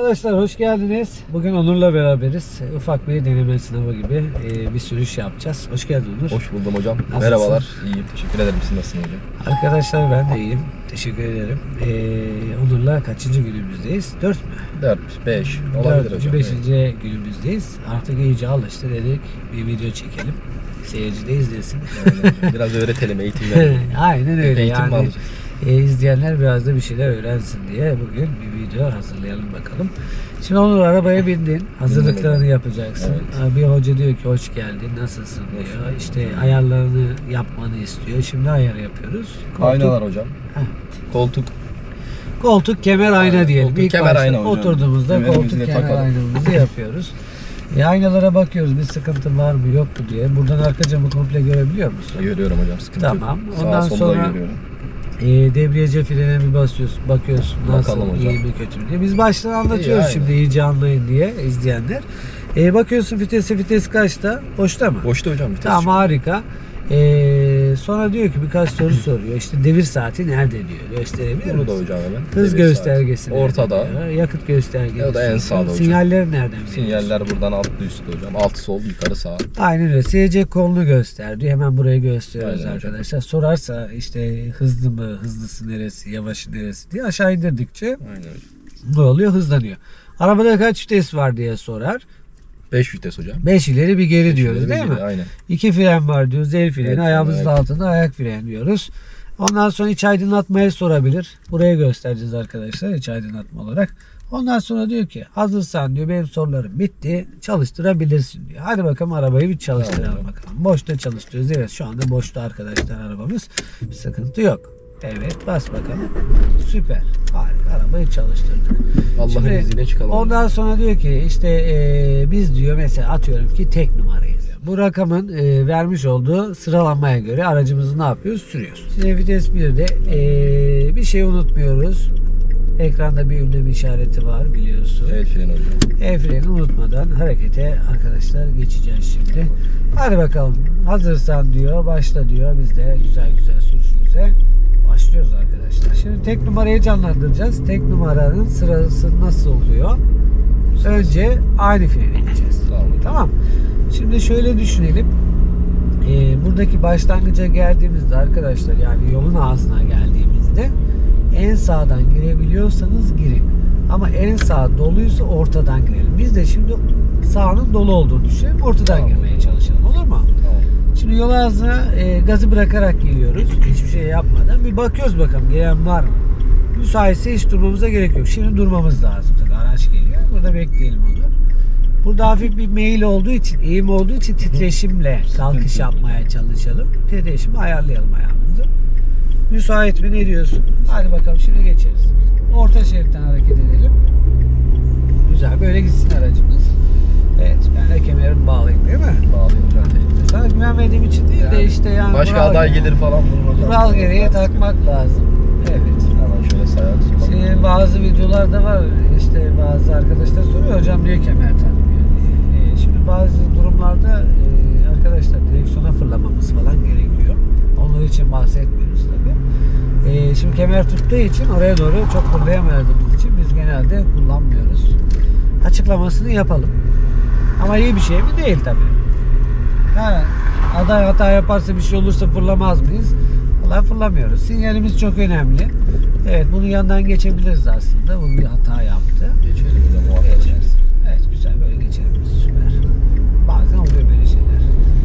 Arkadaşlar hoş geldiniz. Bugün Onur'la beraberiz. Ufak bir deneme sınavı gibi bir sürüş yapacağız. Hoş geldin Onur. Hoş buldum hocam. Nasılsın? Merhabalar. İyiyim. Teşekkür ederim. Siz nasılsınız hocam? Arkadaşlar ben de iyiyim. Teşekkür ederim. Onur'la kaçıncı günümüzdeyiz? 4 mü? 4, 5 olabilir 4. hocam. 5. günümüzdeyiz. Artık iyice alıştı dedik. Bir video çekelim. Seyirci de izlesin. Biraz öğretelim, eğitim verelim. Aynen öyle. Eğitim mi alacağız? İzleyenler biraz da bir şeyler öğrensin diye bugün bir video hazırlayalım bakalım. Şimdi Onur arabaya bindin. Hazırlıklarını yapacaksın. Evet. Bir hoca diyor ki hoş geldin, nasılsın diyor. İşte ayarlarını yapmanı istiyor. Şimdi ayarı yapıyoruz. Aynalar hocam. Heh. Koltuk. Kemer, ayna diyelim. Koltuk, İlk kemer, başta ayna hocam. oturduğumuzda Kemerimizi koltuk, de kemer takalım. aynamızı yapıyoruz. Aynalara bakıyoruz, bir sıkıntı var mı yok mu diye. Buradan arka camı komple görebiliyor musun? Görüyorum hocam, sıkıntı Tamam. yok. Ondan Sağa sonra solda görüyorum. debriyaja frene bir bakıyorsun nasıl, Bakalım hocam. iyi mi kötü mü diye. Biz baştan anlatıyoruz İyi, şimdi iyice anlayın diye izleyenler. Bakıyorsun vites kaçta? Boşta mı? Boşta hocam. Vites Tamam, şu an. harika. Sonra diyor ki birkaç soru soruyor. İşte devir saati nerede diyor. Gösterebilir Bunu da misin? hocam hemen. Hız Devir göstergesi saati. nerede Ortada. diyor, yakıt göstergesi. Ya da en sağda hocam. Sinyalleri nereden veriyorsun? Sinyaller buradan altlı üstte hocam. Alt sol, yukarı sağ. Aynen öyle. SC kolunu göster diyor. Hemen buraya gösteriyoruz Aynen hocam. arkadaşlar. Sorarsa işte hızlı mı, hızlısı neresi, yavaşı neresi diye aşağı indirdikçe Aynen hocam. ne oluyor? Hızlanıyor. Arabada kaç vites var diye sorar. 5 vites hocam. 5 ileri bir geri diyoruz ileri, bir değil mi? geri, aynen. 2 fren var diyoruz. El freni, Evet, ayağımızın evet. altında ayak freni diyoruz. Ondan sonra iç aydınlatmayı sorabilir. Buraya göstereceğiz arkadaşlar iç aydınlatma olarak. Ondan sonra diyor ki hazırsan diyor benim sorularım bitti. Çalıştırabilirsin diyor. Hadi bakalım arabayı bir çalıştıralım Tamam. bakalım. Boşta çalıştırıyoruz. Evet şu anda boşta arkadaşlar arabamız. Bir sıkıntı yok. Evet bas bakalım. Süper. Harika, arabayı çalıştırdık. Allah'ın izniyle çıkalım. Ondan sonra diyor ki işte biz diyor mesela atıyorum ki tek numarayız. Bu rakamın vermiş olduğu sıralamaya göre aracımızı ne yapıyoruz? Sürüyoruz. Şimdi vites 1'de bir şey unutmuyoruz. Ekranda bir ünlem işareti var biliyorsun. El freni hocam. El freni unutmadan harekete arkadaşlar geçeceğiz şimdi. Hadi bakalım hazırsan diyor, başla diyor. Biz de güzel güzel sürüşümüze başlıyoruz arkadaşlar. Şimdi tek numarayı canlandıracağız. Tek numaranın sırası nasıl oluyor? Önce ani frene gideceğiz. Tamam. Şimdi şöyle düşünelim. Buradaki başlangıca geldiğimizde arkadaşlar, yani yolun ağzına geldiğimizde en sağdan girebiliyorsanız girin. Ama en sağ doluysa ortadan girelim. Biz de şimdi sağının dolu olduğunu düşünelim. Ortadan girmeye çalışalım. Olur mu? Tamam. Şimdi yol ağzına gazı bırakarak geliyoruz. Hiçbir şey yapmadan. Bir bakıyoruz bakalım gelen var mı? Müsaitse hiç durmamıza gerek yok. Şimdi durmamız lazım. Tabii araç geliyor. Burada bekleyelim onu. Burada hafif bir meyil olduğu için, eğim olduğu için titreşimle kalkış yapmaya çalışalım. Titreşimi ayarlayalım ayağımızı. Müsait mi, ne diyorsun? Hadi bakalım şimdi geçeriz. Orta şeritten hareket edelim. Güzel, böyle gitsin aracımız. Evet, ben de kemerimi bağlayayım değil mi? Bağlayayım hocam. Sana güvenmediğim için değil de işte yani. Başka aday gelir falan bulur hocam. Kural gereği takmak lazım. Evet. Hemen şöyle sayar. Şimdi bazı videolarda var, işte bazı arkadaşlar soruyor hocam niye kemer takmıyor diye. Şimdi bazı durumlarda arkadaşlar direksiyona fırlamamız falan gerekiyor. Onun için bahsetmiyoruz tabii. Şimdi kemer tuttuğu için oraya doğru çok fırlayamadığımız için biz genelde kullanmıyoruz. Açıklamasını yapalım. Ama iyi bir şey mi? Değil tabii. Aday hata yaparsa bir şey olursa fırlamaz mıyız? Vallahi fırlamıyoruz. Sinyalimiz çok önemli. Evet, bunu yandan geçebiliriz aslında. Bu bir hata yaptı. Geçelim hocam. Geçeriz. Evet, güzel, böyle geçelim. Süper. Bazen oluyor böyle şeyler.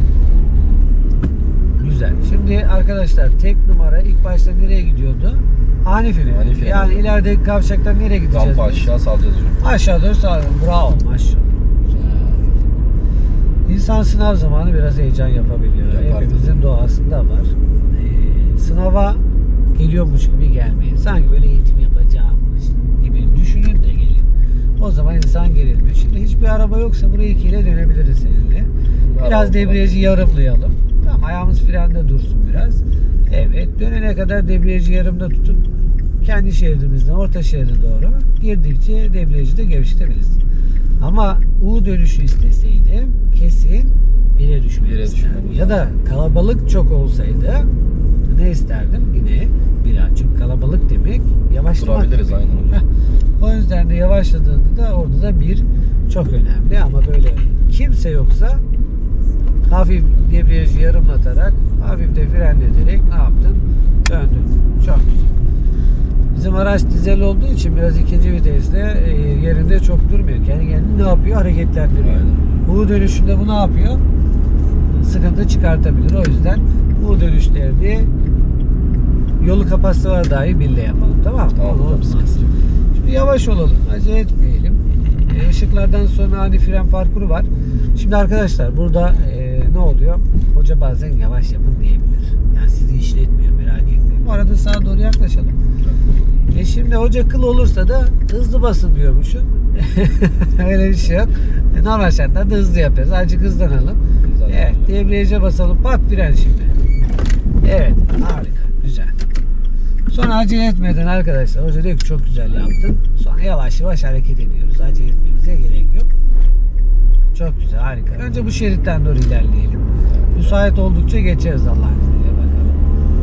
Güzel. Şimdi arkadaşlar tek numara ilk başta nereye gidiyordu? Ani freni. Ani freni. Yani ilerideki kavşaktan nereye gideceğiz? Rampa biz? aşağı salacağız hocam. Aşağı doğru sağ. Bravo, maşallah. İnsan sınav zamanı biraz heyecan yapabiliyor. Yapar. Hepimizin doğasında var. Sınava geliyormuş gibi gelmeyin. Sanki böyle eğitim yapacağımız gibi düşünün de gelin. O zaman insan gerilmiyor. Şimdi hiçbir araba yoksa burayı 2 ile dönebiliriz seninle. Biraz debriyajı yarımlayalım. Tamam, ayağımız frende dursun biraz. Evet, dönene kadar debriyajı yarımda tutup kendi şeridimizden orta şeride doğru girdikçe debriyajı da gevşetebiliriz. Ama U dönüşü isteseydim kesin 1'e düşmeyi isterdim. Ya da kalabalık çok olsaydı ne isterdim? Yine 1'e. Çünkü kalabalık demek yavaşlamak. Durabiliriz aynen hocam. O yüzden de yavaşladığında da orada da bir çok önemli, ama böyle kimse yoksa hafif debriyajı yarımlatarak, hafif de frenleterek ne yaptın? Döndün. Çok güzel. Bizim araç dizel olduğu için biraz ikinci vitesle yerinde çok durmuyor. Kendi kendine ne yapıyor? Hareketlendiriyor. U dönüşünde bu ne yapıyor? Sıkıntı çıkartabilir. O yüzden U dönüşlerini yolu kapatsalar dahi bille yapalım. Tamam mı? Tamam. Şimdi yavaş olalım. Acele etmeyelim. Işıklardan sonra ani fren parkuru var. Şimdi arkadaşlar burada ne oluyor? Hoca bazen yavaş yapın diyebilir. Yani sizi işletmiyor, merak etmeyin. Bu arada sağa doğru yaklaşalım. Şimdi hoca kıl olursa da hızlı basın diyormuşum. Öyle bir şey yok. Normal şartlarda hızlı yapıyoruz. Azıcık hızlanalım. Evet, debriyaja basalım. Pat fren şimdi. Evet, harika, güzel. Sonra acele etmeden arkadaşlar, hoca diyor ki çok güzel yaptın. Sonra yavaş yavaş hareket ediyoruz. Acele etmemize gerek yok. Çok güzel, harika. Önce bu şeritten doğru ilerleyelim. Müsait oldukça geçeriz Allah'ın izniyle, bakalım.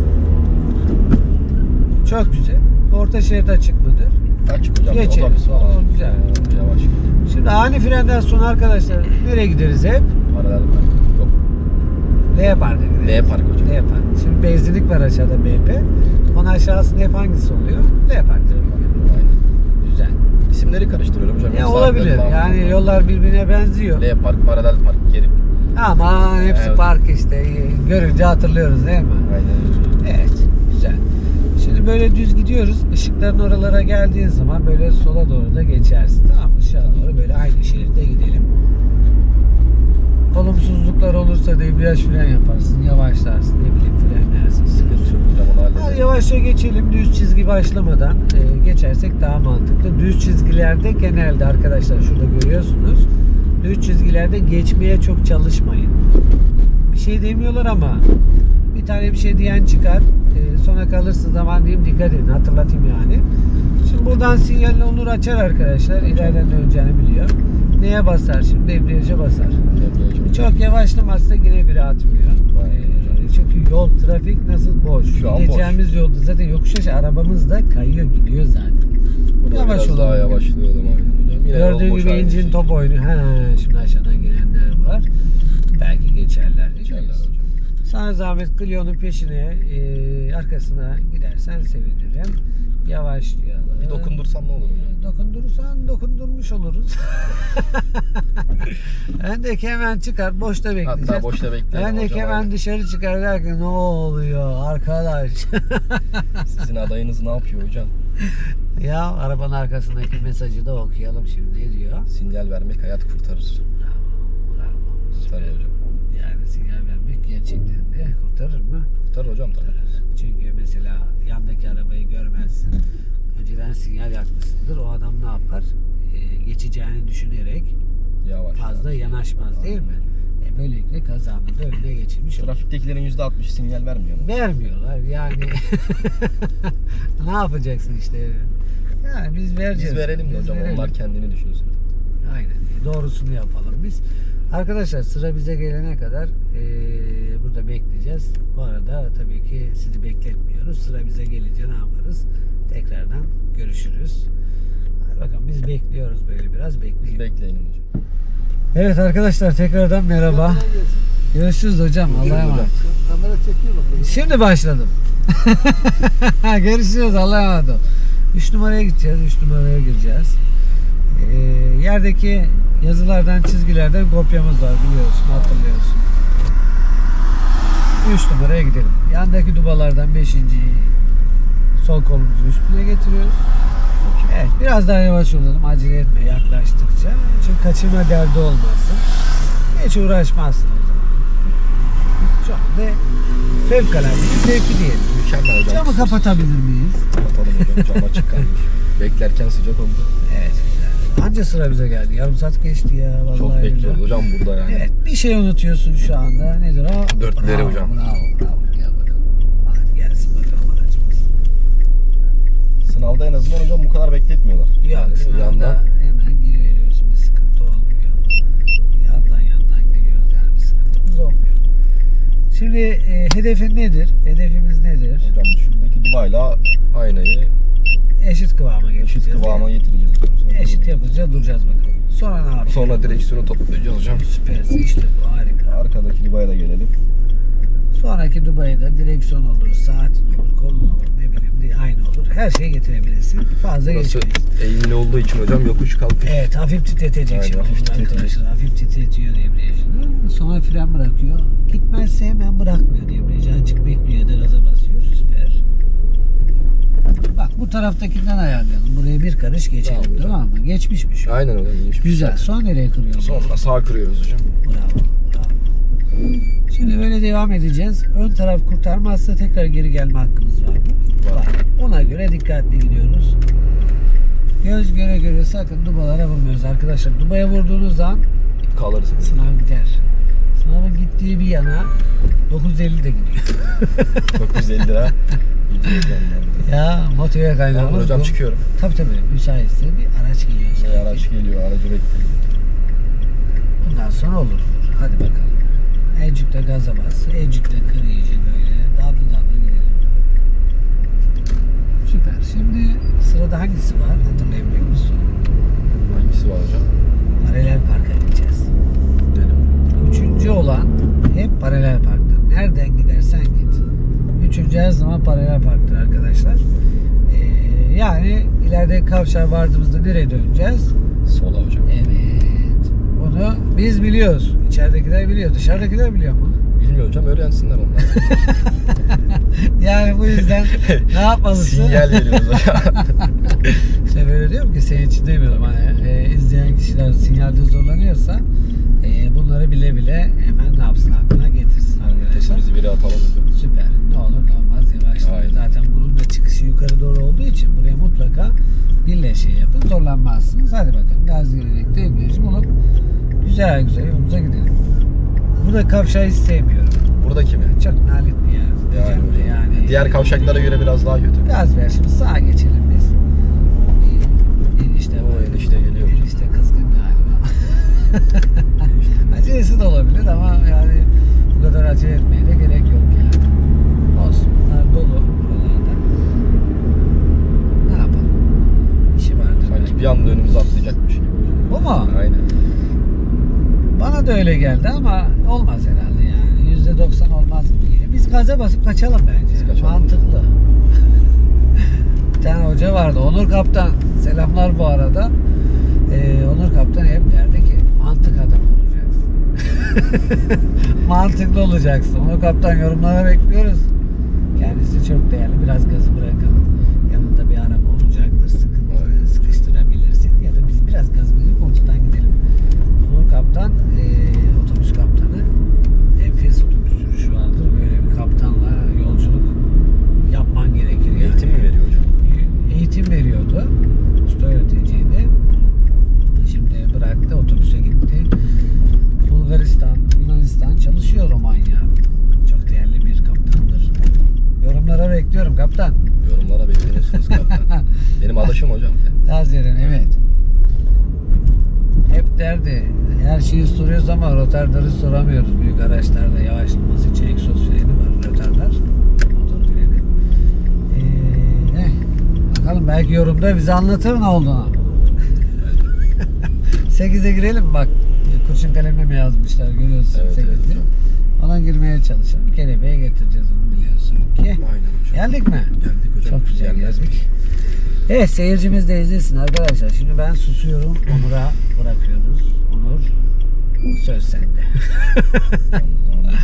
Çok güzel. Orta şerit açık mıdır? Açık hocam. Geçelim. Otobüs var. O güzel. Yavaş. Şimdi ani frenden sonra arkadaşlar nereye gideriz hep? Paralel park. Yok. L parka gideriz. L park hocam. L park. Şimdi benzinlik var aşağıda, BP. Onun aşağısında hep hangisi oluyor? L park. Aynen. Güzel. İsimleri karıştırıyorum hocam. Ya Saatler olabilir. falan. Yani yollar birbirine benziyor. L park, paralel park, geri. Ama hepsi Evet. park işte. Görünce hatırlıyoruz değil mi? Aynen. Evet. Güzel. Şimdi böyle düz gidiyoruz. Işıkların oralara geldiğin zaman böyle sola doğru da geçersin. Tamam mı? Aşağı doğru böyle aynı şeritte gidelim. Olumsuzluklar olursa debriyaj fren yaparsın. Yavaşlarsın. Ne bileyim, frenlersin. Sıkıntı yok hocam, onu Hadi halledelim. yavaşça geçelim. Düz çizgi başlamadan geçersek daha mantıklı. Düz çizgilerde genelde arkadaşlar şurada görüyorsunuz. Düz çizgilerde geçmeye çok çalışmayın. Bir şey demiyorlar ama bir tane bir şey diyen çıkar. Sonra kalırsın, zaman diyeyim, dikkat edin. Hatırlatayım yani. Şimdi buradan sinyalini Onur açar arkadaşlar. İleriden döneceğini biliyor. Neye basar şimdi? Debriyaja basar. Çok yavaşlamazsa yine biri atmıyor. Çünkü yol, trafik nasıl boş. Şu an Gideceğimiz yolda zaten yokuş aşağı arabamız da kayıyor, gidiyor zaten. Burada Yavaş biraz olalım. daha yavaşlayalım aynen hocam. Yine Gördüğün yol boş, gibi aynı incin şey. top oynuyor. Şimdi aşağıdan gelenler var. Belki geçerler. Geçerler hocam. Sana zahmet Clio'nun peşine, arkasına gidersen sevinirim. Yavaşlayalım. Bir dokundursam ne olur hocam? Dokundurursan dokundurmuş oluruz. Öndeki hemen çıkar, boşta bekleyeceğiz. Hatta boşta bekleyelim Öndeki hocam, hemen aynen. dışarı çıkar derken ne oluyor arkadaş? Sizin adayınız ne yapıyor hocam? Ya arabanın arkasındaki mesajı da okuyalım şimdi, ne diyor? Sinyal vermek hayat kurtarır. Bravo. Kurtarır hocam. Yani sinyal vermek gerçekten de kurtarır mı? Kurtarır hocam tabii. Çünkü mesela yandaki arabayı görmezsin. Önceden sinyal yakmışsındır. O adam ne yapar? Geçeceğini düşünerek Yavaş. fazla yanaşmaz değil mi? Böylelikle kazanın da önüne geçirmiş olur. Trafiktekilerin %60'ı sinyal vermiyor mu? Vermiyorlar yani. Ne yapacaksın işte? Yani biz vereceğiz. Biz verelim de Biz hocam, verelim. onlar kendini düşünsün. Aynen. Doğrusunu yapalım biz. Arkadaşlar sıra bize gelene kadar burada bekleyeceğiz. Bu arada tabii ki sizi bekletmiyoruz. Sıra bize gelince ne yaparız? Tekrardan görüşürüz. Hadi bakalım, biz bekliyoruz, böyle biraz bekleyelim. Biz bekleyelim hocam. Evet arkadaşlar, tekrardan merhaba. Görüşürüz hocam. Allah'a emanet. Kamera çekiyor bak. Şimdi başladım. Görüşürüz. Allah'a emanet ol. 3 numaraya gideceğiz. 3 numaraya gireceğiz. Yerdeki yazılardan, çizgilerden kopyamız var, biliyorsun, hatırlıyorsun. 3 numaraya gidelim. Yandaki dubalardan 5.'yi sol kolumuzu üstüne getiriyoruz. Evet, biraz daha yavaş olalım. Acele etme yaklaştıkça. Çünkü kaçırma derdi olmasın. Hiç uğraşmazsın o zaman. Şu anda fevkalade bir zevki diyelim. Mükemmel hocam. Camı kapatabilir miyiz? Kapatalım hocam. Cam açık kalmış. Beklerken sıcak oldu. Evet, güzel. Anca sıra bize geldi. Yarım saat geçti ya. Vallahi Çok bekliyoruz hocam burada yani. Evet, bir şey unutuyorsun şu anda. Nedir o? Dörtlüleri Bravo, hocam. Bravo. Gel bakalım. Hadi gelsin bakalım aracımız. Sınavda en azından hocam bu kadar bekletmiyorlar. Yok, Yani sınavda yandan hemen giriveriyorsun. Bir sıkıntı olmuyor. Yandan giriyoruz, yani bir sıkıntımız olmuyor. Şimdi hedefin nedir? Hedefimiz nedir? hocam şuradaki dubayla aynayı Eşit kıvama getireceğiz. eşit kıvama zaman getireceğiz hocam. Sonra Eşit yapınca duracağız bakalım. Sonra ne yapacağız? Sonra direksiyonu toplayacağız hocam. Süpersin işte bu, harika. Arkadaki Dubai'ye da gelelim. Sonraki Dubai'de direksiyon olur, saatin olur, kolun olur, ne bileyim aynı olur. Her şeyi getirebilirsin. Fazla Burası geçmeyiz. eğimli olduğu için hocam yokuş kalkış. Evet, hafif titretecek Aynen, şimdi hafif titretecek. arkadaşlar. Hafif titretiyor debriyajını. Sonra fren bırakıyor. Gitmezse hemen bırakmıyor debriyajı. Açık bekliyor ya da gaza basıyor. Süper. Bak bu taraftakinden ayarlayalım. Buraya bir karış geçelim, Tamam, tamam mı? Geçmiş şu. Aynen hocam, iyiymiş. Güzel. Sonra nereye kırıyoruz? Sonra sağ kırıyoruz hocam. Bravo. Şimdi böyle devam edeceğiz. Ön taraf kurtarmazsa tekrar geri gelme hakkımız var mı? Var. Ona göre dikkatli gidiyoruz. Göz göre göre sakın dubalara vurmuyoruz arkadaşlar. Dubaya vurduğunuz an Kalırsınız. sınav gider. Sınavın gittiği bir yana 950 de gidiyor. 950 lira. Gidiyoruz yanlarında. Ya motive kaynağımız Tamam hocam, bu. çıkıyorum. Tabii müsaitse bir araç geliyor. Şey, araç geliyor, aracı bekliyor. Bundan sonra olur. Hadi bakalım. Ecik'te gaza bas. Ecik'te kır iyice böyle. Dallı gidelim. Süper. Şimdi sırada hangisi var? Hatırlayabiliyor musun? Hangisi var hocam? Paralel parka gideceğiz. Gidelim. Üçüncü olan hep paralel parktır. Nereden gidersen git. Üçüncü her zaman paralel parktır arkadaşlar. Yani ileride kavşağa vardığımızda nereye döneceğiz? Sola hocam. Evet. Bunu biz biliyoruz. İçeridekiler biliyor. Dışarıdakiler biliyor mu? Bilmiyor hocam, öğrensinler onlar. Yani bu yüzden ne yapmalısın? Sinyal veriyoruz hocam. İşte böyle diyorum ki senin için demiyorum. Hani izleyen kişiler sinyalde zorlanıyorsa bunları bile bile hemen ne yapsın, aklına getirsin arkadaşlar. Vitesimizi biri atalım hocam. Süper. Ne olur ne olmaz yavaşlayın. Aynen. Zaten bunun da çıkışı yukarı doğru olduğu için buraya mutlaka birle şey yapın. Zorlanmazsınız. Hadi bakalım. Gaz vererek debriyajı bulup güzel yolumuza gidelim. Burada kavşağı hiç sevmiyorum. Buradaki mi? Çok nalet bir yer. Yani, Diyeceğim de yani. diğer kavşaklara göre biraz daha kötü. Gaz ver şimdi, sağa geçelim biz. Enişte var. O enişte geliyor. Enişte kızgın galiba. Acelesi de olabilir ama yani bu kadar acele etmeye de gerek yok yani. Olsun, bunlar dolu buralarda. Ne yapalım? İşi vardır. Sanki bir anda önümüze atlayacakmış gibi hocam. Bu mu? Aynen. Bana da öyle geldi ama olmaz herhalde yani. %90 olmaz mı diye. Biz gaza basıp kaçalım bence. Biz kaçalım. Mantıklı. Bir tane hoca vardı. Onur Kaptan. Selamlar bu arada. Onur Kaptan hep derdi ki mantık adam olacaksın. Mantıklı olacaksın. Onur Kaptan yorumlara bekliyoruz. Kendisi çok değerli. Biraz gazı bırakalım. Yanında bir araba olacaktır. Sıkıştırabilirsin. Ya da biz biraz gaz verip ortadan gidelim. Onur Kaptan otobüs kaptanı. Enfes otobüs sürüşü vardır. Böyle bir kaptanla yolculuk yapman gerekir yani. Eğitim mi veriyor hocam? Eğitim veriyordu. Usta öğreticiydi. Şimdi bıraktı, otobüse gitti. Bulgaristan, Yunanistan çalışıyor Romanya. Çok değerli bir kaptandır. Yorumlara bekliyorum kaptan. Yorumlara bekleniyorsunuz kaptan. Benim adaşım hocam. Lazerin, evet. Hep derdi. Her şeyi soruyoruz ama rotarları soramıyoruz. Büyük araçlarda yavaşlaması için egzoz freni var. Rotarlar. Motor freni. Bakalım belki yorumda bize anlatır ne olduğunu. 8'e girelim bak. Kurşun kalemle mi yazmışlar görüyorsun, Evet, 8'i. evet. Ona girmeye çalışalım. Kelebeğe getireceğiz onu biliyorsun ki. Aynen hocam. Geldik mi? Geldik hocam. Çok güzel Gelmez mi? geldik. Evet, seyircimiz de izlesin arkadaşlar. Şimdi ben susuyorum. Onur'a bırakıyoruz. Onur, söz sende. Hadi bakalım.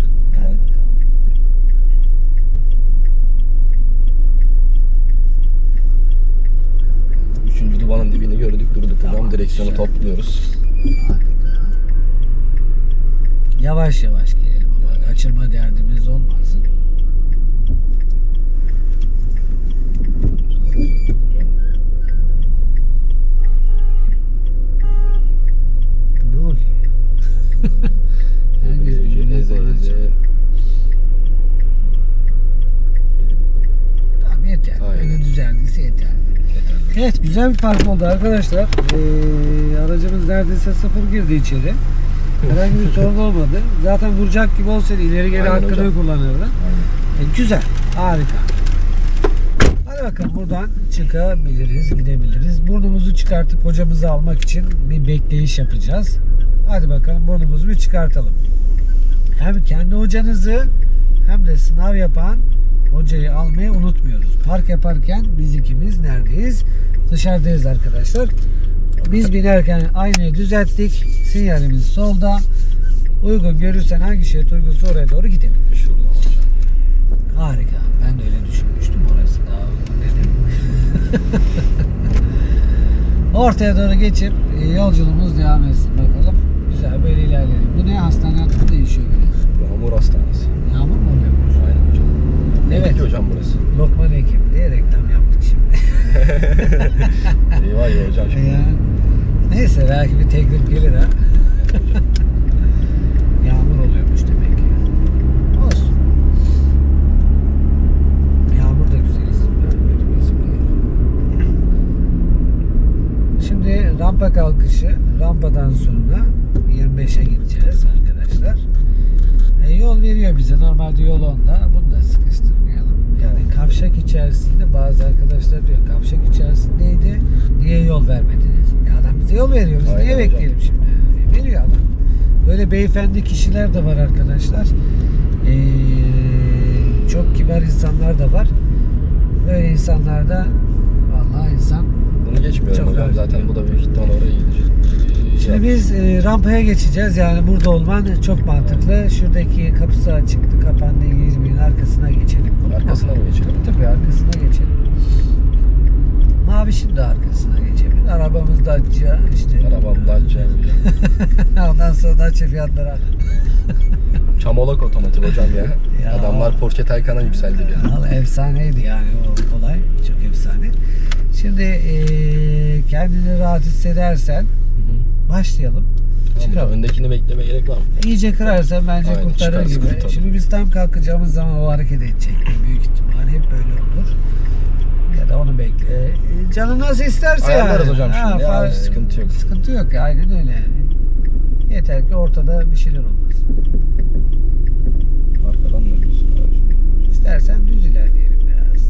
Üçüncü dubanın dibini gördük, durduk hocam. Tamam, Direksiyonu güzel. topluyoruz. Harika. Yavaş yavaş gelelim ama kaçırma derdimiz olmasın. Ne oluyor? Herkes birbirine konuşuyor. Tamam yeter. Aynen. Öyle düzeldiyse yeter. Evet, güzel bir park oldu arkadaşlar. Aracımız neredeyse sıfır girdi içeri. Herhangi bir sorun olmadı. Zaten vuracak gibi olsaydı ileri geri Aynen hakkını hocam. kullanırdı. Aynen. Güzel, harika. Hadi bakalım buradan çıkabiliriz, gidebiliriz. Burnumuzu çıkartıp hocamızı almak için bir bekleyiş yapacağız. Hadi bakalım burnumuzu bir çıkartalım. Hem kendi hocanızı hem de sınav yapan hocayı almayı unutmuyoruz. Park yaparken biz ikimiz neredeyiz? Dışarıdayız arkadaşlar. Biz binerken aynayı düzelttik. Sinyalimiz solda. Uygun görürsen hangi şerit uygunsa oraya doğru gidelim. Şuradan hocam. Harika. Ben de öyle düşünmüştüm. Orası daha uygun dedim. Ortaya doğru geçip yolculuğumuz devam etsin bakalım. Güzel böyle ilerleyelim. Bu ne? Hastane adı değişiyor böyle. Yağmur Hastanesi. Yağmur mu oluyormuş? Aynen hocam. Evet. Evet. Hocam burası. Lokman Hekim diye reklam yaptık şimdi. Eyvah ya hocam şimdi. Ya, neyse belki bir teklif gelir ha. Yağmur oluyormuş demek ki. Olsun. Yağmur da güzel isim. Böyle bir isim değil. Şimdi rampa kalkışı. Rampadan sonra 25'e gideceğiz arkadaşlar. Yol veriyor bize. Normalde yol 10'da. Bunu da sıkıştırmayalım. Yani kavşak içerisinde bazı arkadaşlar diyor kavşak içerisindeydi. Niye yol vermediniz? Ya adam bize yol veriyor. Biz Aynen niye hocam. bekleyelim şimdi? Veriyor adam. Böyle beyefendi kişiler de var arkadaşlar. Çok kibar insanlar da var. Böyle insanlar da vallahi insan. Bunu geçmiyorum Çok hocam. rahat. Zaten bu da büyük ihtimal oraya gidecek. Şimdi biz rampaya geçeceğiz. Yani burada olman çok mantıklı. Şuradaki kapısı açıktı. Kapandı. 20'nin arkasına geçelim. Arkasına mı geçelim? Tabii arkasına geçelim. Mavişin de arkasına geçebilir. Arabamız da Dacia işte. Arabam Dacia hocam. Ondan sonra Dacia fiyatları. Çamolak otomotiv hocam ya. Ya. Adamlar Porsche Taycan'a yükseldi bir an. Vallahi efsaneydi yani o olay. Çok efsane. Şimdi kendini rahat hissedersen başlayalım. Tamam, Çıkalım. öndekini bekleme gerek var mı? İyice kırarsan bence Aynen, kurtarır çıkarsa gibi. kurtarır. Şimdi biz tam kalkacağımız zaman o hareket edecek. Büyük ihtimal hep böyle olur. Ya da onu bekle. Canı nasıl isterse Ayarlarız yani. hocam şimdi ya, sıkıntı yok. Sıkıntı yok. Aynen öyle. Yeter ki ortada bir şeyler olmasın. Arkadan ne diyorsun? İstersen düz ilerleyelim biraz.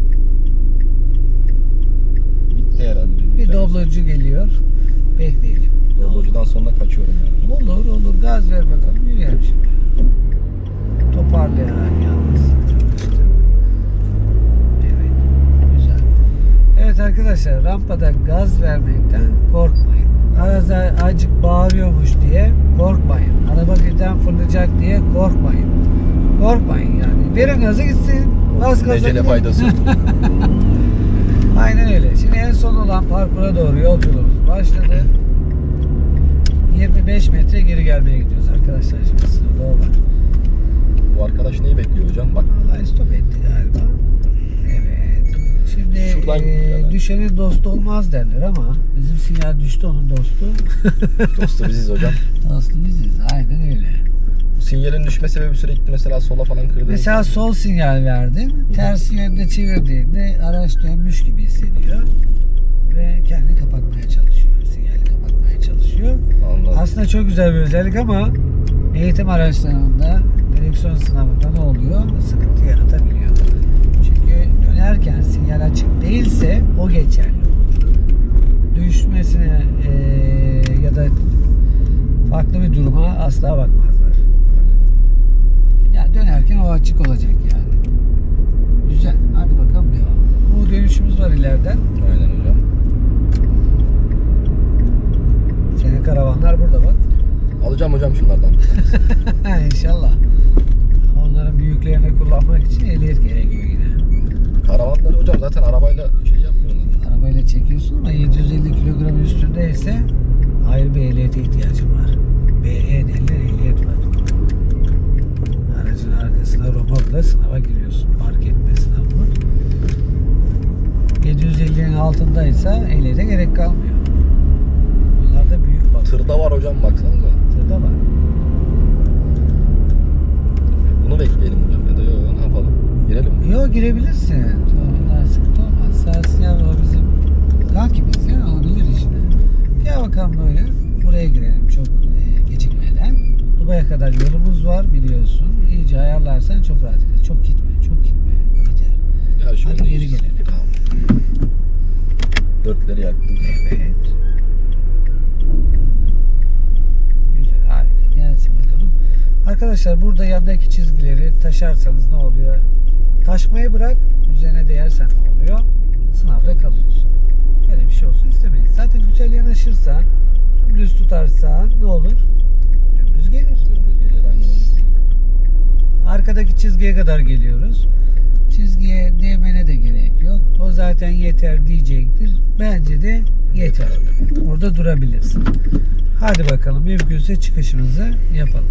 Bitti herhalde. Bir doblocu geliyor. Bekleyelim. Doblocudan sonra kaçıyorum yani. Olur. Gaz ver bakalım. Yürüyelim şimdi. Toparlayarak yalnız. Evet. Güzel. Evet arkadaşlar rampada gaz vermekten korkmayın. Arada azıcık bağırıyormuş diye korkmayın. Araba birden fırlayacak diye korkmayın. Korkmayın yani. Verin gazı gitsin. Bas gaza Necele gidelim. faydası. Aynen öyle. Şimdi en son olan parkura doğru yolculuğumuz başladı. 25 metre geri gelmeye gidiyoruz arkadaşlar. Şimdi sırada o var. Bu arkadaş neyi bekliyor hocam? Bak. Vallahi stop etti galiba. Evet. Şimdi Şuradan gidiyor. düşenin dostu olmaz derler ama bizim sinyal düştü, onun dostu. Dostu biziz hocam. Dostu biziz. Aynen öyle. Bu sinyalin düşme sebebi sürekli mesela sola falan kırdığınız. Mesela sol sinyal verdin. Tersi yönde çevirdiğinde araç dönmüş gibi hissediyor. Ve kendini kapatmaya çalışıyor. Sinyali kapatmaya çalışıyor. Anladım. Aslında çok güzel bir özellik ama eğitim araçlarında direksiyon sınavında ne oluyor? Sıkıntı yaratabiliyor. Çünkü dönerken sinyal açık değilse o geçerli olur. Düşmesine ya da farklı bir duruma asla bakmazlar. Ya dönerken o açık olacak yani. Güzel. Hadi bakalım devam. Bu dönüşümüz var ileriden. Aynen hocam. Senin karavanlar burada bak. Alacağım hocam şunlardan. İnşallah. Onların büyüklerini kullanmak için ehliyet gerekiyor yine. Karavanları hocam zaten arabayla şey yapmıyorlar. Arabayla çekiyorsun ama 750 kilogram üstündeyse ayrı bir ehliyete ihtiyacım var. BE denilen ehliyet var. Aracın arkasına romorkla sınava giriyorsun. Park etme sınavı var. 750'nin altındaysa ehliyete gerek kalmıyor. Bunlar da büyük bak. Tırda var hocam baksanıza. Tırda var. Bunu bekleyelim hocam ya da yok ne yapalım? Girelim mi? Yok girebilirsin. Ondan sıkıntı olmaz. Sersin ya o bizim kankimiz ya o bilir işini. Gel bakalım böyle. Buraya girelim çok gecikmeden. Dubai'ye kadar yolumuz var biliyorsun. İyice ayarlarsan çok rahat eder. Çok gitme. Yeter. Ya şöyle Hadi geri gelelim. Tamam. yaktık. Evet. Güzel, harika. Gelsin bakalım. Arkadaşlar burada yandaki çizgileri taşarsanız ne oluyor? Taşmayı bırak, üzerine değersen ne oluyor? Sınavda kalıyorsun. Böyle bir şey olsun istemeyiz. Zaten güzel yanaşırsan, dümdüz tutarsan ne olur? Dümdüz gelir. Aynı oyun. Arkadaki çizgiye kadar geliyoruz. Çizgiye değmene de gerek yok. O zaten yeter diyecektir. Bence de yeter. Orada durabilirsin. Hadi bakalım, mümkünse çıkışımızı yapalım.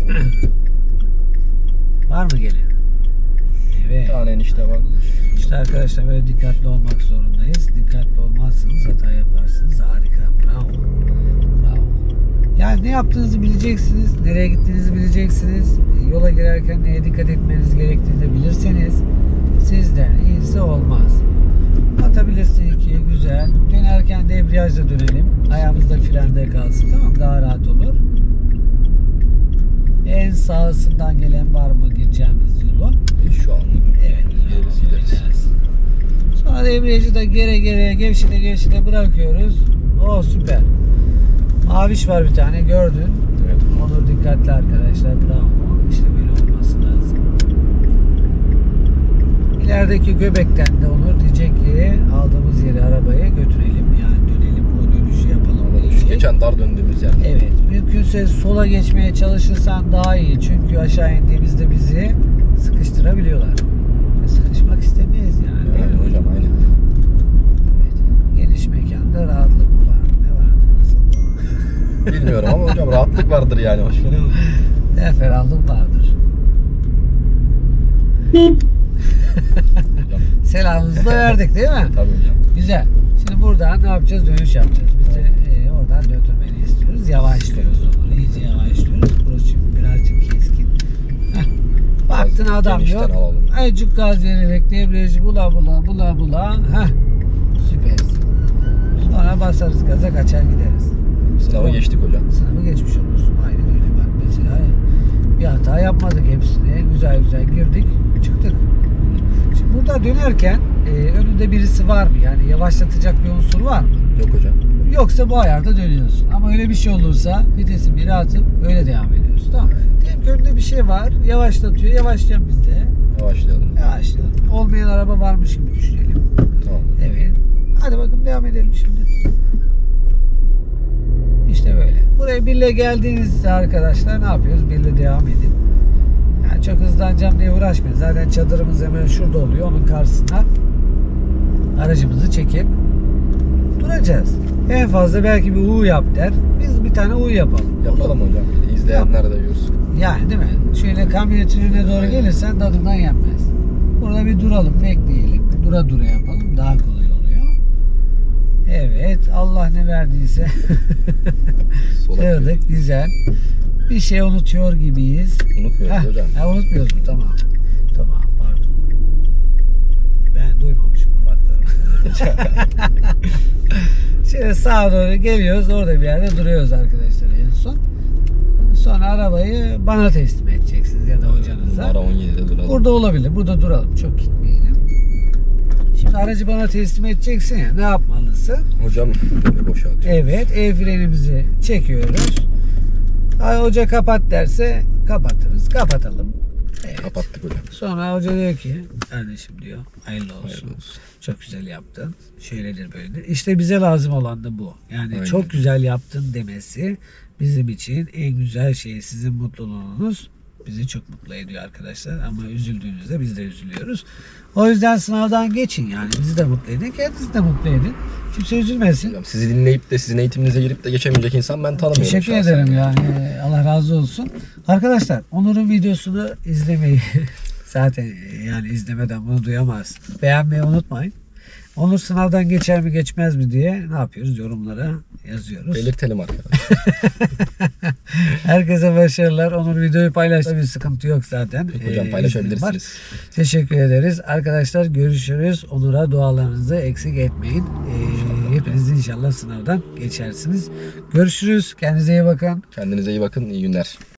Var mı gelen? Bir Evet. tane enişte var. İşte arkadaşlar böyle dikkatli olmak zorundayız. Dikkatli olmazsanız hata yaparsınız. Harika. Bravo. Bravo. Yani ne yaptığınızı bileceksiniz. Nereye gittiğinizi bileceksiniz. Yola girerken neye dikkat etmeniz gerektiğini de bilirseniz sizden iyisi olmaz. Atabilirsin ki güzel. Dönerken debriyajla dönelim. Ayağımız da frende kalsın. Tamam, daha rahat olur. En sağısından gelen var mı gireceğimiz yolun? Şu anlık. Evet. Gerisi gideriz. Sonra debriyajı da gere gevşete bırakıyoruz. Oh, süper. Maviş var bir tane, gördün. Evet. Onur dikkatli arkadaşlar. Bravo. İşte böyle olması lazım. İlerideki göbekten de Onur diyecek ki aldığımız yere arabayı götürelim. Yani dönelim, bu dönüşü yapalım. Şu geçen dar döndüğümüz yer. Evet. Mümkünse sola geçmeye çalışırsan daha iyi. Çünkü aşağı indiğimizde bizi sıkıştırabiliyorlar. Sıkışmak istemeyiz yani. Değil mi? Aynen hocam, aynen. Evet. Geniş mekanda rahatlık mı var? Ne var? Nasıl? Bilmiyorum ama hocam rahatlık vardır yani. Hoş geldin. Ne ferahlık vardır. Hocam. Selamımızı da verdik değil mi? Tabii hocam. Güzel. Şimdi buradan ne yapacağız? Dönüş yapacağız. Bizi oradan döndürmeni istiyoruz. Yavaşlıyoruz onu. İyice yavaşlıyoruz. Burası çünkü birazcık keskin. Heh. Baktın adam genişten yok. alalım. Azıcık gaz vererek debriyajı bula. Heh. Süpersin. Sonra basarız gaza, kaçar gideriz. Sınavı geçtik hocam. Sınavı geçmiş olursun. Aynen öyle. Bak mesela bir hata yapmadık hepsine. Güzel girdik, çıktık. Şimdi burada dönerken önünde birisi var mı? Yani yavaşlatacak bir unsur var mı? Yok hocam. Yoksa bu ayarda dönüyorsun. Ama öyle bir şey olursa vitesi biri atıp öyle devam ediyoruz. Tamam. Diyelim ki önünde bir şey var. Yavaşlatıyor. Yavaşlayalım biz de. Yavaşlayalım. Yavaşlayalım. Olmayan araba varmış gibi düşünelim. Tamam. Evet. Hadi bakalım devam edelim şimdi. İşte böyle. Buraya birle geldiğinizde arkadaşlar ne yapıyoruz? Birle devam edin. Yani çok hızlanacağım diye uğraşmayın. Zaten çadırımız hemen şurada oluyor. Onun karşısına aracımızı çekip duracağız. En fazla belki bir U yap der. Biz bir tane U yapalım. Yapalım hocam. İzleyenler de görsün. Yani değil mi? Şöyle kamyonetin önüne doğru gelirsen tadından yenmez. Burada bir duralım, bekleyelim. Dura yapalım. Daha kolay oluyor. Evet. Allah ne verdiyse. Sola Kırdık. Güzel. Bir şey unutuyor gibiyiz. unutmuyoruz hocam. Unutmuyoruz mu? Tamam. Tamam. Pardon. Ben duymamışım kulaklarım. Şimdi sağa doğru geliyoruz. Orada bir yerde duruyoruz arkadaşlar en son. Sonra arabayı bana teslim edeceksiniz ya da hocanıza. Numara 17'de duralım. Burada olabilir. Burada duralım. Çok gitmeyelim. Şimdi aracı bana teslim edeceksin ya. Ne yapmalısın? Hocam böyle boşaltıyoruz. Evet. El frenimizi çekiyoruz. Hoca kapat derse kapatırız. Kapatalım. Evet. Kapattık hocam. Sonra hoca diyor ki kardeşim diyor hayırlı olsun. Hayırlı olsun. Çok güzel yaptın. Şöyledir böyledir. İşte bize lazım olan da bu. Yani Aynen. çok güzel yaptın demesi bizim için en güzel şey. Sizin mutluluğunuz bizi çok mutlu ediyor arkadaşlar. Ama üzüldüğünüzde biz de üzülüyoruz. O yüzden sınavdan geçin yani. Bizi de mutlu edin. Kendinizi de mutlu edin. Kimse üzülmesin. Hocam sizi dinleyip de sizin eğitiminize girip de geçemeyecek insan ben tanımıyorum. Teşekkür şahsen. ederim yani. Allah razı olsun. Arkadaşlar Onur'un videosunu izlemeyi zaten yani izlemeden bunu duyamazsınız. Beğenmeyi unutmayın. Onur sınavdan geçer mi geçmez mi diye ne yapıyoruz? Yorumlara yazıyoruz. Belirtelim arkadaşlar. Herkese başarılar. Onur videoyu paylaştı. Bir sıkıntı yok zaten. Hocam İzlenim var. paylaşabilirsiniz. Teşekkür ederiz. Arkadaşlar görüşürüz. Onur'a dualarınızı eksik etmeyin. Hepiniz inşallah sınavdan geçersiniz. Görüşürüz. Kendinize iyi bakın. Kendinize iyi bakın. İyi günler.